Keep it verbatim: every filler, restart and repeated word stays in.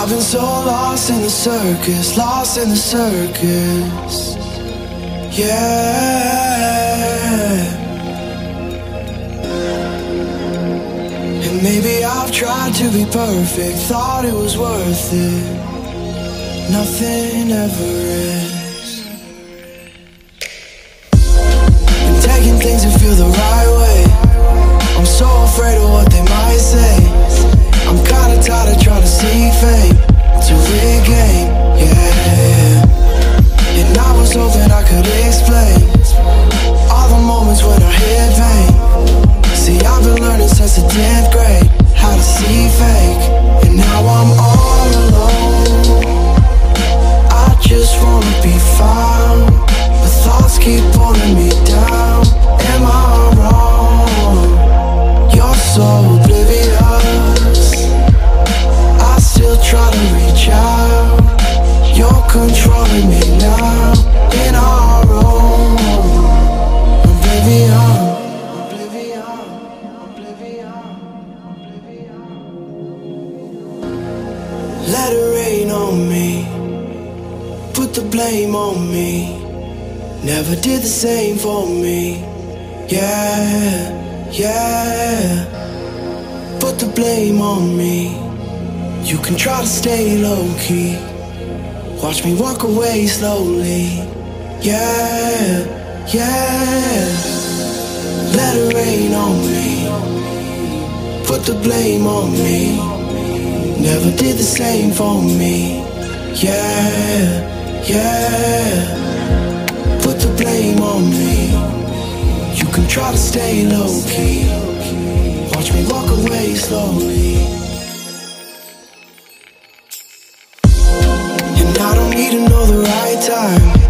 I've been so lost in the circus, lost in the circus, yeah. And maybe I've tried to be perfect, thought it was worth it. Nothing ever is. Been taking things that feel the right way. I'm so afraid of what they might say. I'm kinda tired of trying to seek fame. It's a rigged game, yeah. And I was hoping I could explain all the moments when I hit pain. See, I've been learning since the tenth grade how to see fake. And now I'm all alone. I just wanna be found, but thoughts keep pulling me down. Am I wrong? You're so oblivious. I still try to reach out. You're controlling me now. In our own oblivion, oblivion, oblivion, oblivion. Let it rain on me, put the blame on me. Never did the same for me, yeah, yeah. Put the blame on me. You can try to stay low-key, watch me walk away slowly, yeah, yeah. Let it rain on me, put the blame on me. Never did the same for me, yeah, yeah. Put the blame on me. You can try to stay low-key, watch me walk away slowly. And I don't need to know the right time.